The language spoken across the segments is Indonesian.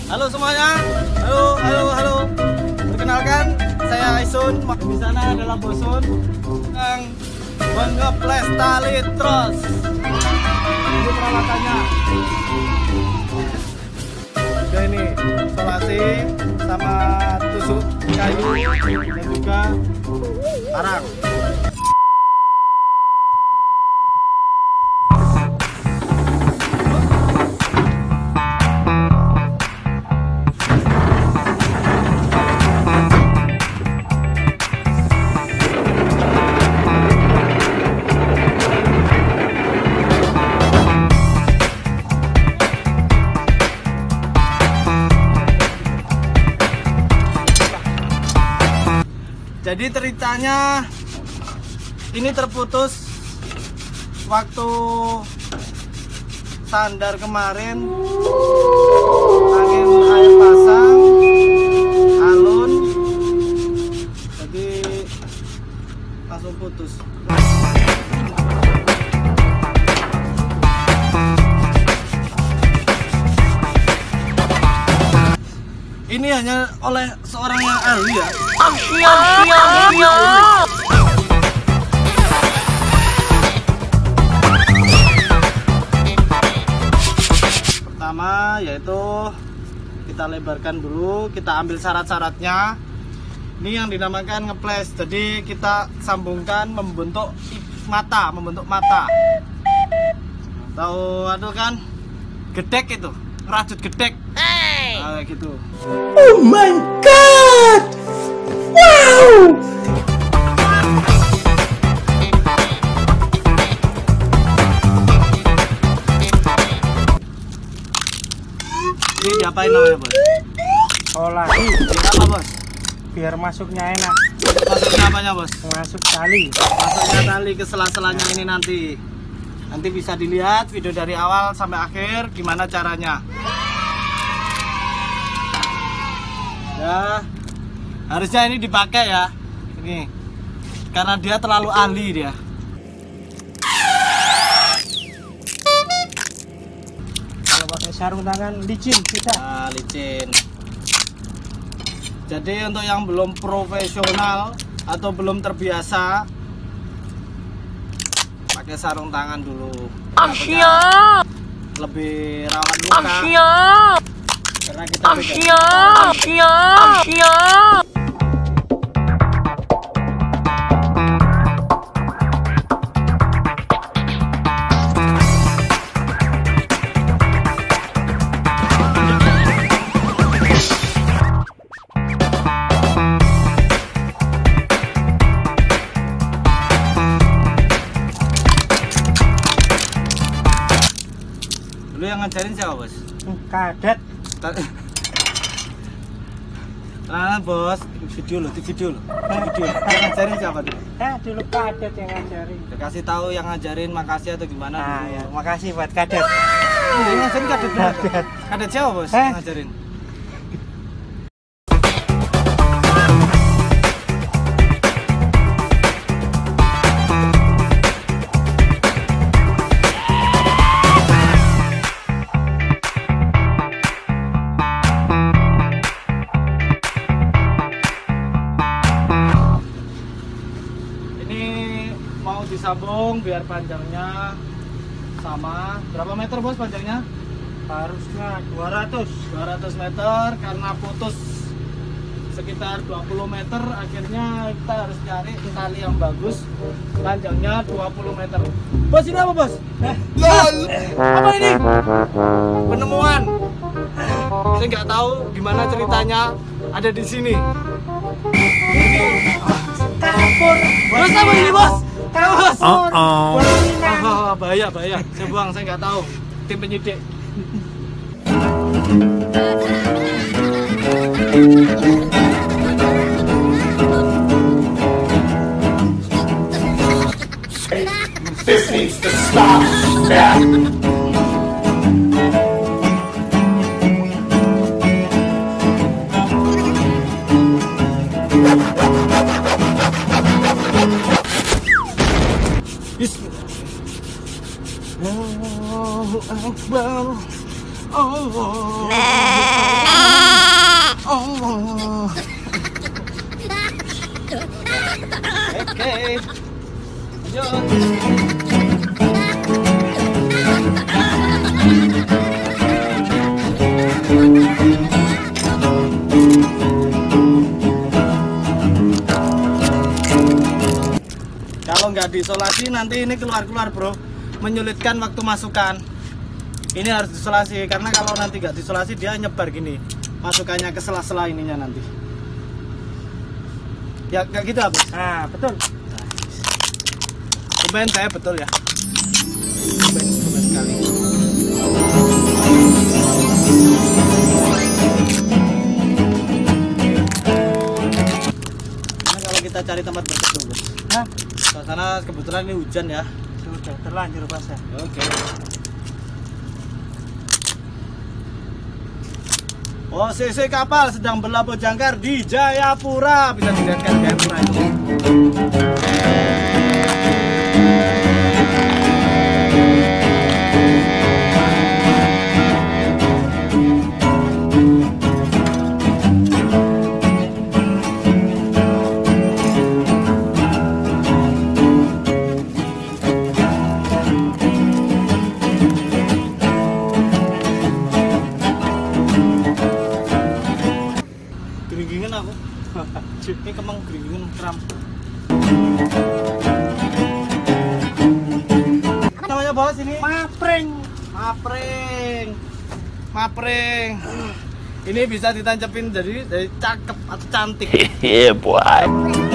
Halo semuanya. Halo. Perkenalkan, saya Aisun. Di sana adalah Bosun yang mengeples tali tros. Ini peralatannya. Juga ini isolasi sama tusuk kayu dan juga arang. Jadi ceritanya ini terputus waktu sandar kemarin, angin air pasang, alun, jadi langsung putus. Ini hanya oleh seorang yang ahli ya. Pertama yaitu kita lebarkan dulu, kita ambil syarat-syaratnya. Ini yang dinamakan ngeples. Jadi kita sambungkan membentuk mata. Tahu aduh kan? Gedek itu, ngerajut gedek. Nah, gitu. Oh my god! Wow! Ini diapain namanya, Bos? Oh lagi, Biar apa, Bos? biar masuknya enak. Masuknya apanya, Bos? Masuk tali. Masuknya tali ke sela-selanya ini nanti. Nanti bisa dilihat video dari awal sampai akhir gimana caranya. Ya, harusnya ini dipakai ya. Ini karena dia terlalu ahli dia. Kalau pakai sarung tangan licin kita. Nah, licin. Jadi untuk yang belum profesional atau belum terbiasa, pakai sarung tangan dulu. Lebih rawan luka. Karena kita dulu yang ngajarin siapa, Bos? Kadet. Nah, Bos, video lo. Yang ngajarin siapa dulu? Dulu kadet yang ngajarin. Kasih tahu yang ngajarin, makasih atau gimana Nah, dulu. ya, makasih buat kadet. Yang ngajarin kadet bener. Kadet. Kadet siapa, Bos? Yang ngajarin. Mau disambung biar panjangnya sama. Berapa meter, Bos, panjangnya? Harusnya 200 meter karena putus sekitar 20 meter, akhirnya kita harus cari tali yang bagus panjangnya 20 meter. Bos, ini apa, Bos? Apa ini? Penemuan. Saya nggak tahu gimana ceritanya ada di sini. Ini kapur. Bos, apa ini, Bos? Bos. Bahaya. Saya buang, saya nggak tahu. Tim penyidik. This needs to stop. Yeah. Allahu Akbar. Allah. Lanjut. Kalau nggak diisolasi nanti ini keluar-keluar bro, menyulitkan waktu masukkan. Ini harus diisolasi karena kalau nanti nggak diisolasi dia nyebar gini, masukannya ke sela-sela ininya nanti. Ya kayak gitu apa? Nah, betul. Cobain saya betul ya. Cobain sekali. Nah, kalau kita cari tempat berteduh bos. Nah, Suasana kebetulan ini hujan ya. sudah terlanjur basah. Oke. Posisi kapal sedang berlabuh jangkar di Jayapura. Bisa dilihat kan Jayapura itu. Geringgingan aku. Ini kemang geringgingan kram. Apa namanya bos ini? Mapring. Mapring. Mapring. Ini bisa ditancapin dari cakep atau cantik. Yeah, boy.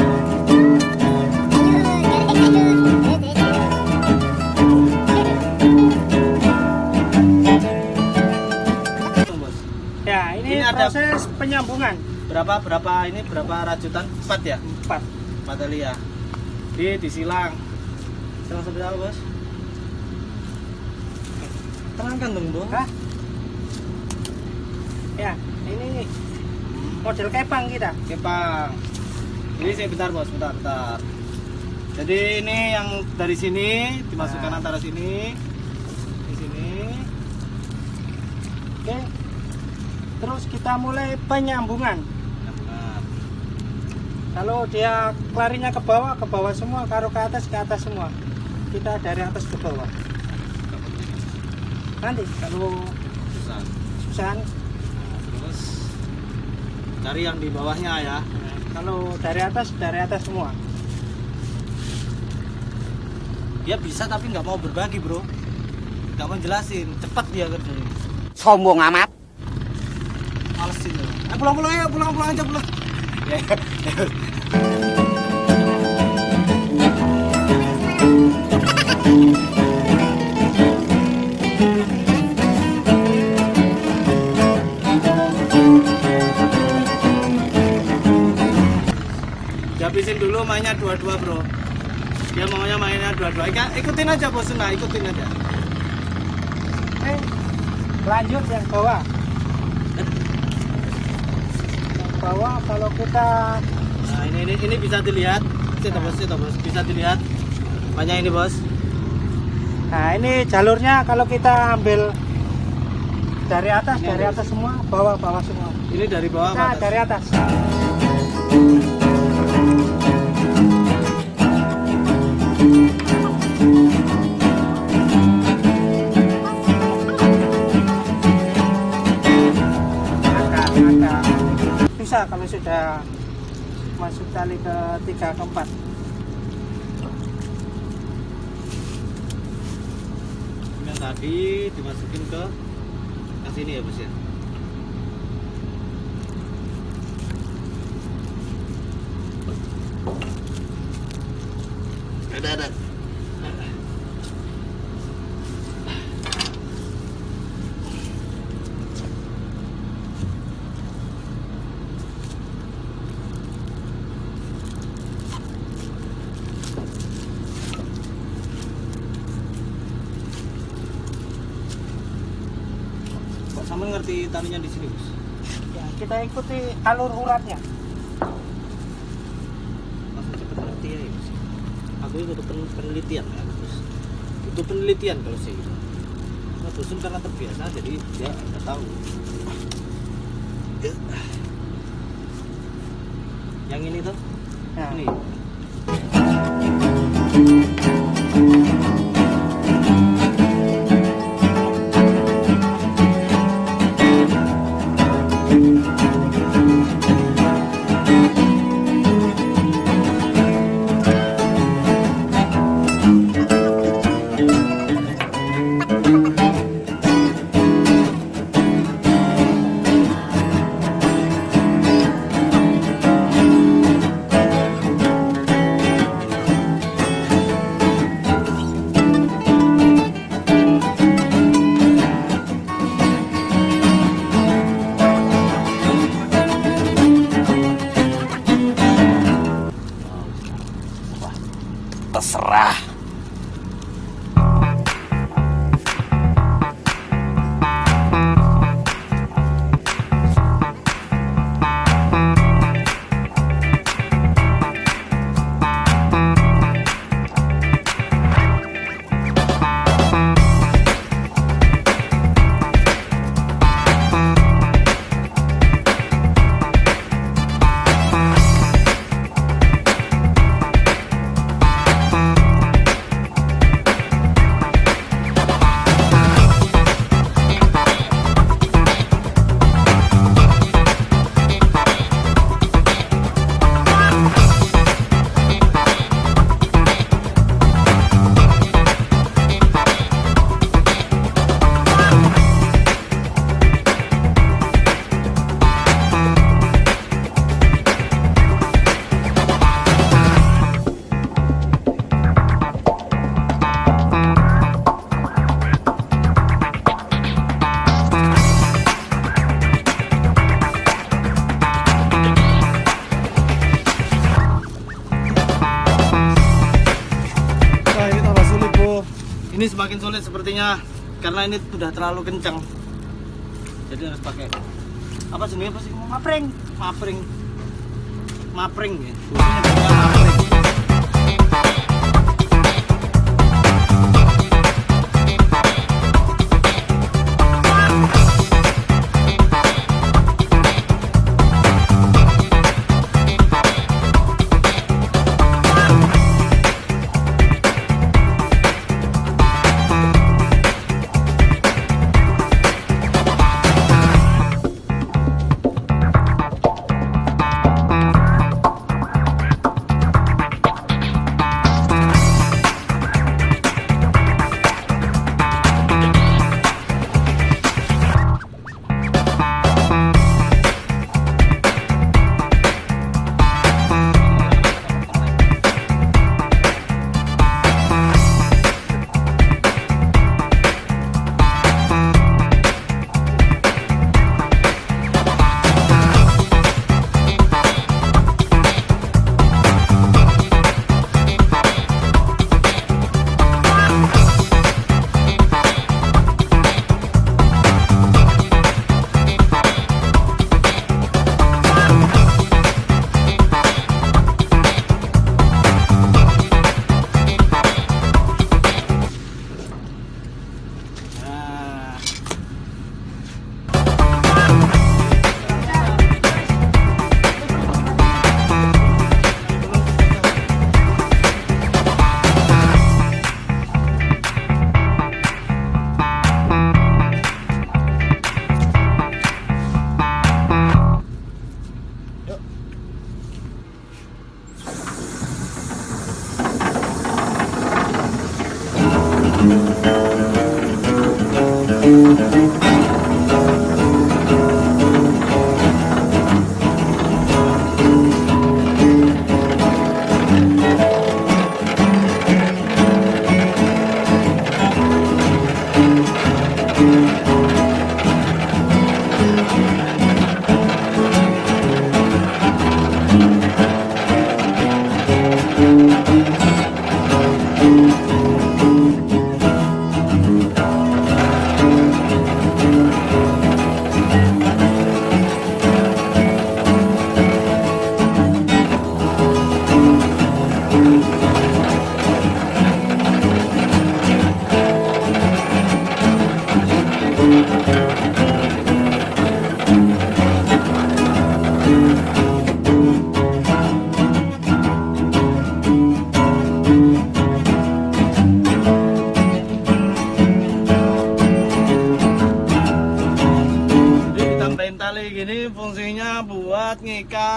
Bos. Ya, ini Ini ada- proses penyambungan. Berapa rajutan? 4 ya? 4. 4 tali ya. Disilang. Silang seperti apa bos? Terangkan dong bos. Hah? Ya, ini model kepang kita. Kepang. Jadi saya bentar bos, bentar. Jadi ini yang dari sini dimasukkan Nah. antara sini, di sini. Oke. Terus kita mulai penyambungan. Nah, Kalau dia larinya ke bawah semua, kalau ke atas semua. Kita dari atas ke bawah. Nanti kalau susah. susah, Nah, terus cari yang di bawahnya ya. kalau dari atas semua. Dia bisa tapi nggak mau berbagi bro, nggak mau jelasin, cepat dia kerjanya. Sombong amat. Malesin loh. Pulang ya, pulang aja pulang. Dihabisin dulu mainnya dua-dua bro. Dia maunya mainnya dua-dua. Ikutin aja bos, nah ikutin aja. Lanjut yang bawah. Yang bawah kalau kita Nah ini bisa dilihat. Situ bos, bisa dilihat. Banyak ini bos. Nah, ini jalurnya kalau kita ambil dari atas semua, bawah semua. Ini dari bawah Nah, ke atas. dari atas. Agak susah kalau sudah masuk tali ke 3 ke 4. Yang tadi dimasukin ke sini ya bos ya. Ada. Kok sama ngerti talinya di sini bos? Ya, kita ikuti alur uratnya. Langsung cepet ngerti ya bos. Aku ikut penelitian ya bos. Itu penelitian kalau saya gitu. Nah, dusun karena terbiasa jadi dia nggak tahu. Yang ini tuh, Nah, ini. Terserah. Ini semakin sulit sepertinya karena ini sudah terlalu kencang. Jadi harus pakai apa sih? Mapring. Mapring ya. Fungsinya juga mapring.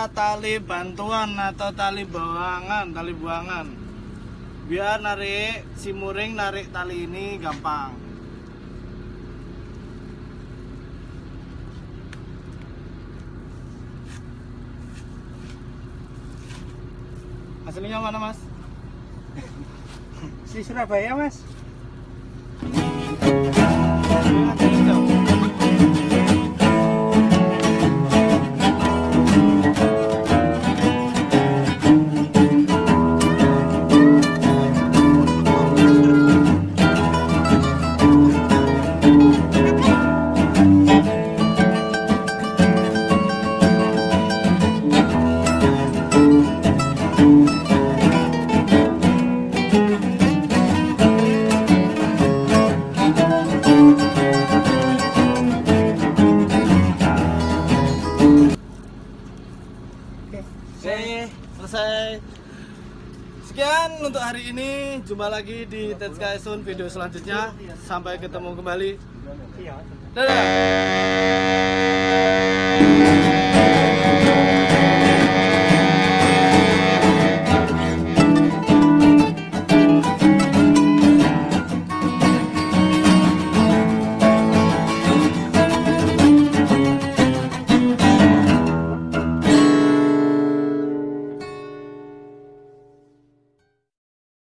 tali bantuan atau tali buangan. Biar narik si muring, narik tali ini gampang. Aslinya mana, Mas? Si Surabaya, Mas. Oke, selesai. Sekian untuk hari ini. Jumpa lagi di Tetsuka Sun video selanjutnya. Sampai ketemu kembali. Iya. Dadah.